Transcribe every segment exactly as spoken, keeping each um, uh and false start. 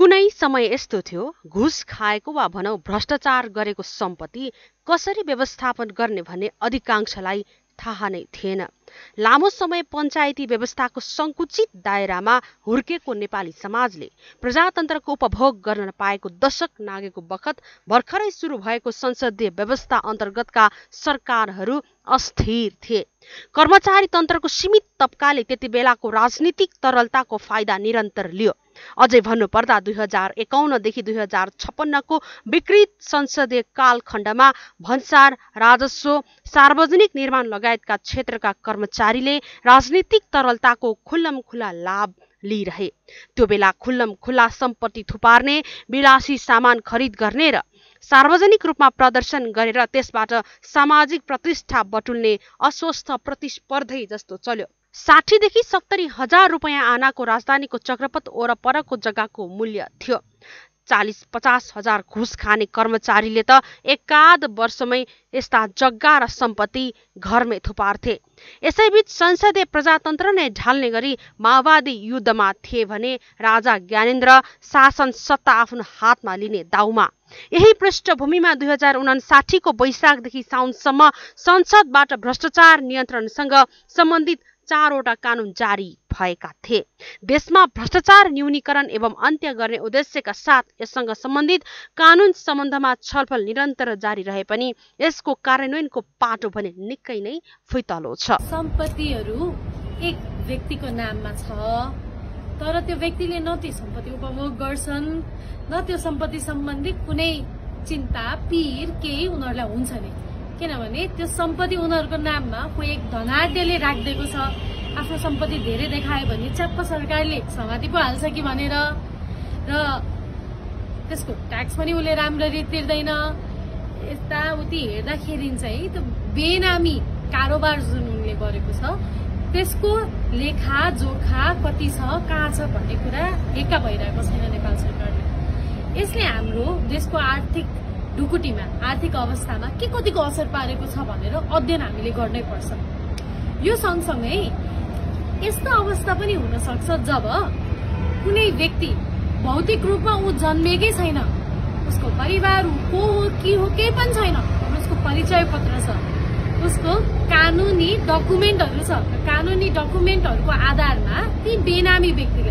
कुनै समय यस्तो थियो, घुस खाएको वा भनौँ भ्रष्टाचार गरेको सम्पत्ति कसरी व्यवस्थापन गर्ने भन्ने अधिकांशलाई थाहा नै थिएन। लामो समय पञ्चायती व्यवस्थाको सङ्कुचित दायरामा हुर्केको नेपाली समाजले प्रजातन्त्रको उपभोग गर्न नपाएको दशक नागेको बखत भर्खरै सुरु भएको संसदीय व्यवस्था अन्तर्गतका सरकारहरू अस्थिर थिए। कर्मचारी तन्त्रको सीमित तबकाले त्यति बेलाको राजनीतिक तरलताको फाइदा निरन्तर लियो। अझै भन्नुपर्दा दुई हजार एकाउन्नदेखि दुई हजार छप्पन्नको विकृत संसदीय कालखण्डमा भन्सार, राजस्व, सार्वजनिक निर्माण लगायतका क्षेत्रका कर्मचारीले राजनीतिक तरलताको खुल्लम खुल्ला लाभ लिइरहे। त्यो बेला खुल्लम खुल्ला सम्पत्ति थुपार्ने, विलासी सामान खरिद गर्ने र सार्वजनिक रूपमा प्रदर्शन गरेर त्यसबाट सामाजिक प्रतिष्ठा बटुल्ने अस्वस्थ प्रतिस्पर्धै जस्तो चल्यो। साठीदेखि सत्तरी हजार रुपियाँ आनाको राजधानीको चक्रपथ वरपरको जग्गाको मूल्य थियो। चालिस पचास हजार घुस खाने कर्मचारीले त एकाध वर्षमै यस्ता जग्गा र सम्पत्ति घरमै थुपार्थे। यसैबीच संसदीय प्रजातन्त्र नै ढाल्ने गरी माओवादी युद्धमा थिए भने राजा ज्ञानेन्द्र शासन सत्ता आफ्नो हातमा लिने दाउमा। यही पृष्ठभूमिमा दुई हजार उनासाठीको वैशाखदेखि साउनसम्म संसदबाट भ्रष्टाचार नियन्त्रणसँग सम्बन्धित चारवटा कानून जारी भएका थिए। देशमा भ्रष्टाचार न्यूनीकरण एवं अन्त्य गर्ने उद्देश्यका साथ यससँग सम्बन्धित कानून सम्बन्धमा छलफल निरन्तर जारी रहे पनि यसको कार्यान्वयनको पाटो भने निकै नै फुइतलो छ। सम्पत्तिहरू एक व्यक्तिको नाममा छ, तर त्यो व्यक्तिले न त्यो सम्पत्ति उपभोग गर्छन्, न त्यो सम्पत्ति सम्बन्धी कुनै चिन्ता पीर केही उनीहरूलाई हुन्छ नि। किनभने त्यो सम्पत्ति उनीहरूको नाममा कोही एक धनाढ्यले राखिदिएको छ। आफ्नो सम्पत्ति धेरै देखायो भने च्याप्प सरकारले समाति पो हाल्छ कि भनेर, र त्यसको ट्याक्स पनि उसले राम्ररी तिर्दैन। यताउति हेर्दाखेरि चाहिँ त्यो बेनामी कारोबार जुन उनले गरेको छ त्यसको लेखा जोखा कति छ, कहाँ छ भन्ने कुरा एका भइरहेको छैन नेपाल सरकारले। यसले हाम्रो देशको आर्थिक ढुकुटीमा, आर्थिक अवस्थामा के कतिको असर पारेको छ भनेर अध्ययन हामीले गर्नै पर्छ। यो सँगसँगै यस्तो अवस्था पनि हुन सक्छ जब कुनै व्यक्ति भौतिक रूपमा ऊ जन्मेकै छैन, उसको परिवार को हो के हो केही पनि छैन, उसको परिचय पत्र छ, उसको कानुनी डकुमेन्टहरू छ। कानुनी डकुमेन्टहरूको आधारमा ती बेनामी व्यक्तिले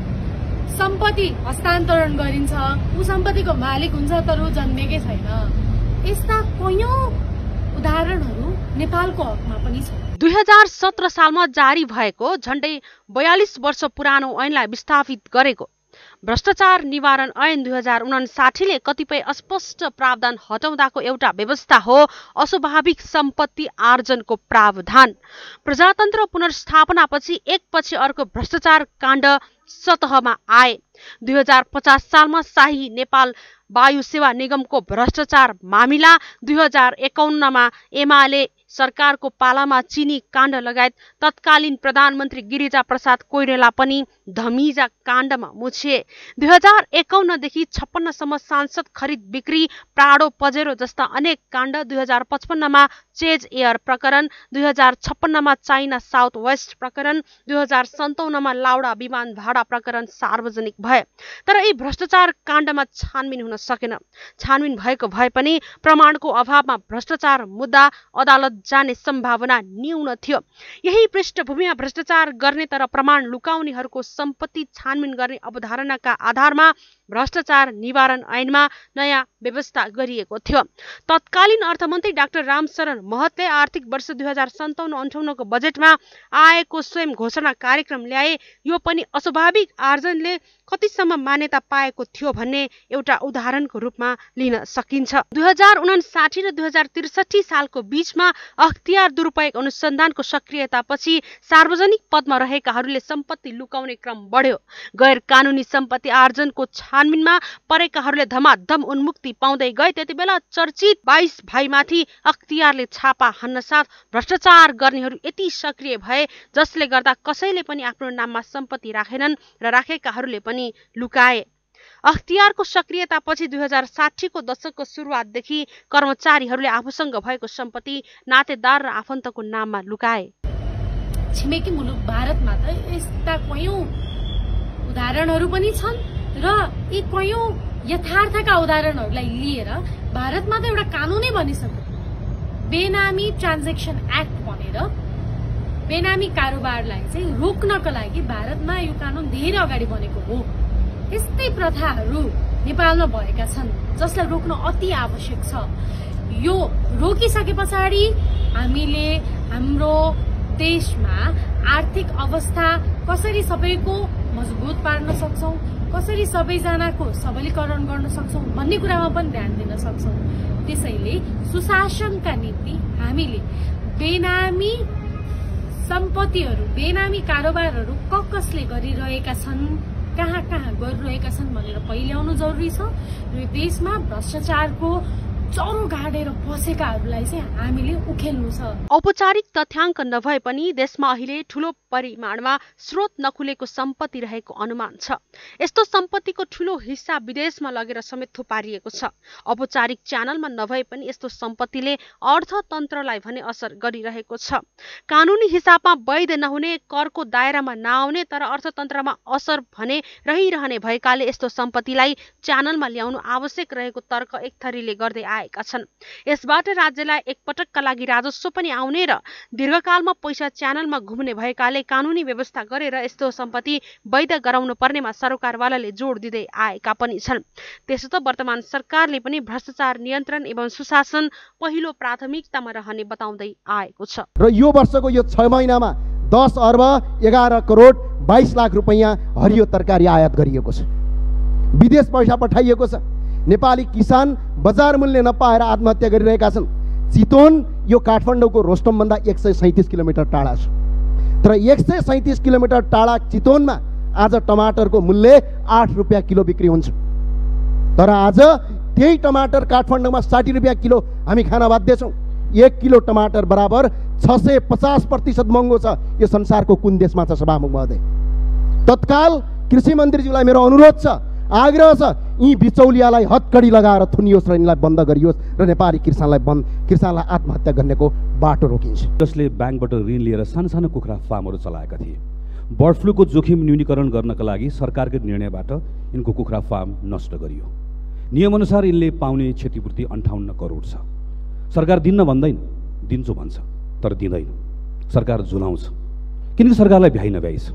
सम्पत्ति हस्तान्तरण गरिन्छ, ऊ सम्पत्तिको मालिक हुन्छ तर ऊ जन्मेकै छैन। यस्ता कयौं उदाहरणहरू नेपालको हकमा पनि छ। दुई हजार सत्र सालमा जारी भएको झण्डै बयालिस वर्ष पुरानो ऐनलाई विस्थापित गरेको भ्रष्टाचार निवारण ऐन दुई हजार उनासाठीले कतिपय अस्पष्ट प्रावधान हटाउँदाको एउटा व्यवस्था हो अस्वाभाविक सम्पत्ति आर्जनको प्रावधान। प्रजातन्त्र पुनर्स्थापनापछि एकपछि अर्को भ्रष्टाचार काण्ड सतहमा आए। दुई हजार पचास सालमा शाही नेपाल वायु सेवा निगमको भ्रष्टाचार मामिला, दुई हजार एकाउन्नमा एमाले सरकारको पालामा चिनी काण्ड लगायत तत्कालीन प्रधानमन्त्री गिरिजा प्रसाद कोइराला पनि धमिजा काण्डमा मुछिए। दुई हजार एकाउन्नदेखि छप्पन्नसम्म सांसद खरिद बिक्री, प्राडो पजेरो जस्ता अनेक काण्ड, दुई हजार पचपन्नमा चेज एयर प्रकरण, दुई हजार छप्पन्नमा चाइना साउथ वेस्ट प्रकरण, दुई हजार सन्ताउन्नमा लाउडा विमान भाडा प्रकरण सार्वजनिक भए। तर यी भ्रष्टाचार काण्डमा छानबिन हुन सकेन। छानबिन भएको भए पनि प्रमाणको अभावमा भ्रष्टाचार मुद्दा अदालत जाने सम्भावना न्यून थियो। यही पृष्ठभूमिमा भ्रष्टाचार गर्ने तर प्रमाण लुकाउनेहरूको सम्पत्ति छानबिन गर्ने अवधारणाका आधारमा भ्रष्टाचार निवारण ऐनमा नयाँ व्यवस्था गरिएको थियो। तत्कालीन अर्थमन्त्री डाक्टर रामशरण महतले आर्थिक वर्ष दुई हजार सन्ताउन्न अन्ठाउन्नको बजेटमा आएको स्वयं घोषणा कार्यक्रम ल्याए। यो पनि अस्वाभाविक आर्जनले कतिसम्म मान्यता पाएको थियो भन्ने एउटा उदाहरणको रूपमा लिन सकिन्छ। दुई हजार उनासाठी र दुई हजार त्रिसठी सालको बीचमा अख्तियार दुरुपयोग अनुसन्धानको सक्रियतापछि सार्वजनिक पदमा रहेकाहरूले सम्पत्ति लुकाउने क्रम बढ्यो। गैर कानुनी सम्पत्ति आर्जनको छानबिनमा परेकाहरूले धमाधम उन्मुक्ति पाउँदै गए। त्यति बेला चर्चित बाइस भाइमाथि अख्तियारले छापा हान्न साथ भ्रष्टाचार गर्नेहरू यति सक्रिय भए जसले गर्दा कसैले पनि आफ्नो नाममा सम्पत्ति राखेनन् र राखेकाहरूले पनि लुकाए। अख्तियारको सक्रियतापछि दुई हजार साठीको दशकको सुरुवातदेखि कर्मचारीहरूले आफूसँग भएको सम्पत्ति नातेदार र आफन्तको नाममा लुकाए। छिमेकी मुलुक भारतमा त यस्ता कयौं उदाहरणहरू पनि छन् र यी कयौं यथार्थका उदाहरणहरूलाई लिएर भारतमा त एउटा कानूनै बनिसक्यो, बेनामी ट्रान्जेक्सन एक्ट भनेर। बेनामी कारोबारलाई चाहिँ रोक्नका लागि भारतमा यो कानून धेरै अगाडि बनेको हो। यस्तै प्रथाहरू नेपालमा भएका छन् जसलाई रोक्न अति आवश्यक छ। यो रोकिसके पछाडि हामीले हाम्रो देशमा आर्थिक अवस्था कसरी सबैको मजबुत पार्न सक्छौं, कसरी सबैजनाको सबलीकरण गर्न सक्छौं भन्ने कुरामा पनि ध्यान दिन सक्छौं। त्यसैले सुशासनका निम्ति हामीले बेनामी सम्पत्तिहरू, बेनामी कारोबारहरू क कसले गरिरहेका छन्, कहाँ कहाँ गरिरहेका छन् भनेर पहिल्याउनु जरुरी छ। र देशमा भ्रष्टाचारको चरो गाडेर बसेकाहरूलाई चाहिँ हामीले उखेल्नु छ। औपचारिक तथ्याङ्क नभए पनि देशमा अहिले ठूलो परिमाणमा स्रोत नखुलेको सम्पत्ति रहेको अनुमान छ। यस्तो सम्पत्तिको ठूलो हिस्सा विदेशमा लगेर समेत थुपारिएको छ। औपचारिक च्यानलमा नभए पनि यस्तो सम्पत्तिले अर्थतन्त्रलाई भने असर गरिरहेको छ। कानूनी हिसाबमा वैध नहुने, करको दायरामा नआउने तर अर्थतन्त्रमा असर भने रहिरहने भएकाले यस्तो सम्पत्तिलाई च्यानलमा ल्याउनु आवश्यक रहेको तर्क एक थरीले गर्दै आएका छन्। यसबाट राज्यलाई एकपटकका लागि राजस्व पनि आउने र दीर्घकालमा पैसा च्यानलमा घुम्ने भएकाले कानूनी व्यवस्था गरेर यस्तो सम्पत्ति वैध गराउनु पर्नेमा सरकारवालाले जोड दिँदै आएका पनि छन्। त्यसो त वर्तमान सरकारले पनि भ्रष्टाचार नियन्त्रण एवं सुशासन पहिलो प्राथमिकतामा रहने बताउँदै आएको छ। र यो वर्षको यो छ महिनामा दस अर्ब एघार करोड बाइस लाख रुपैयाँ हरियो तरकारी आयात गरिएको छ, विदेश पैसा पठाइएको छ। नेपाली किसान बजार मूल्य नपाएर आत्महत्या गरिरहेका छन्। चितवन यो काठमाडौँको रोस्टमभन्दा एक सय सैँतिस किलोमिटर टाढा छ, तर एक सय सैँतिस किलोमिटर टाढा चितवनमा आज टमाटरको मूल्य आठ रुपियाँ किलो बिक्री हुन्छ। तर आज त्यही टमाटर काठमाडौँमा साठी रुपियाँ किलो हामी खान बाध्य छौँ। एक किलो टमाटर बराबर छ सय पचास प्रतिशत महँगो छ। यो संसारको कुन देशमा छ सभामुख महोदय? तत्काल कृषि मन्त्रीज्यूलाई मेरो अनुरोध छ, आग्रह छ, यी बिचौलियालाई हतकडी लगाएर थुनियोस् र यिनलाई बन्द गरियोस् र नेपाली किसानलाई बन्द किसानलाई आत्महत्या गर्नेको बाटो रोकिन्छ। जसले ब्याङ्कबाट ऋण लिएर सानो सानो कुखुरा फार्महरू चलाएका थिए। बर्ड फ्लूको जोखिम न्यूनीकरण गर्नका लागि सरकारको निर्णयबाट यिनको कुखुरा फार्म नष्ट गरियो। नियमअनुसार यिनले पाउने क्षतिपूर्ति अन्ठाउन्न करोड छ। सरकार दिन्न भन्दैन, दिन्छु भन्छ तर दिँदैन। सरकार झुलाउँछ किनकि सरकारलाई भ्याइ नभ्याइ छ,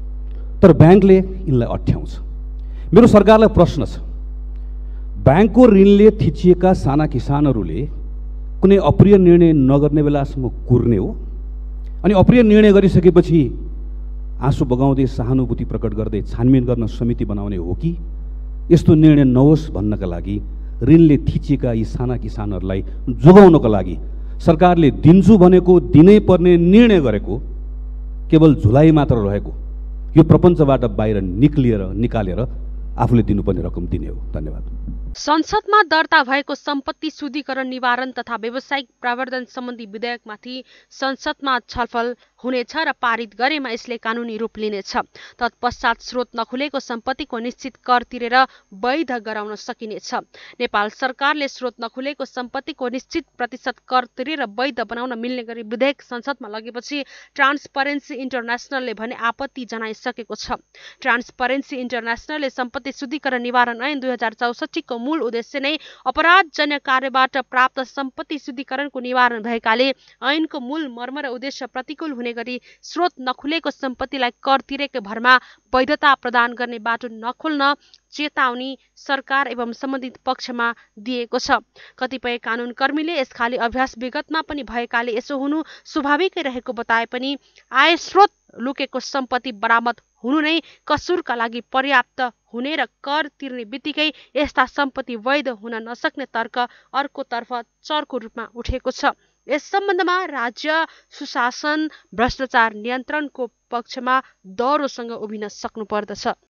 तर ब्याङ्कले यिनलाई अठ्याउँछ। मेरो सरकारलाई प्रश्न छ, ब्याङ्कको ऋणले थिचिएका साना किसानहरूले कुनै अप्रिय निर्णय नगर्ने बेलासम्म कुर्ने हो अनि अप्रिय निर्णय गरिसकेपछि आँसु बगाउँदै सहानुभूति प्रकट गर्दै छानबिन गर्न समिति बनाउने हो कि यस्तो निर्णय नहोस् भन्नका लागि ऋणले थिचिएका यी साना किसानहरूलाई जोगाउनको लागि सरकारले दिन्छु भनेको दिनै पर्ने निर्णय गरेको केवल झुलाइ मात्र रहेको यो प्रपञ्चबाट बाहिर निक्लिएर निकालेर आफूले दिनुपर्ने रकम दिने हो। धन्यवाद। संसदमा दर्ता भएको सम्पत्ति शुद्धिकरण निवारण तथा व्यावसायिक प्रवर्धन सम्बन्धी विधेयकमाथि संसदमा छलफल हुनेछ र पारित गरेमा यसले कानूनी रूप लिनेछ। तत्पश्चात स्रोत नखुलेको सम्पत्तिको निश्चित कर तिरेर वैध गराउन सकिनेछ। नेपाल सरकारले स्रोत नखुलेको सम्पत्तिको निश्चित प्रतिशत कर तिरेर वैध बनाउन मिल्ने गरी विधेयक संसदमा लगेपछि ट्रान्सपरेन्सी इन्टरनेसनलले भने आपत्ति जनाइसकेको छ। ट्रान्सपरेन्सी इन्टरनेसनलले सम्पत्ति शुद्धिकरण निवारण ऐन दुई हजार चौसठीको मूल उद्देश्य नै अपराधजन्य कार्यबाट प्राप्त सम्पत्ति शुद्धिकरणको निवारण भएकाले ऐनको मूल मर्म र उद्देश्य प्रतिकूल हुने गरी स्रोत नखुलेको सम्पत्तिलाई कर तिरेको भरमा वैधता प्रदान गर्ने बाटो नखोल्न चेतावनी सरकार एवं सम्बन्धित पक्षमा दिएको छ। कतिपय कानून कर्मीले यस खाली अभ्यास विगतमा पनि भएकाले यसो हुनु स्वाभाविकै रहेको बताए पनि आय स्रोत लुकेको सम्पत्ति बरामद हुनु नै कसुरका लागि पर्याप्त हुने र कर तिर्ने बित्तिकै यस्ता सम्पत्ति वैध हुन नसक्ने तर्क अर्कोतर्फ चर्को रूपमा उठेको छ। यस सम्बन्धमा राज्य सुशासन भ्रष्टाचार नियन्त्रणको पक्षमा दह्रोसँग उभिन सक्नुपर्दछ।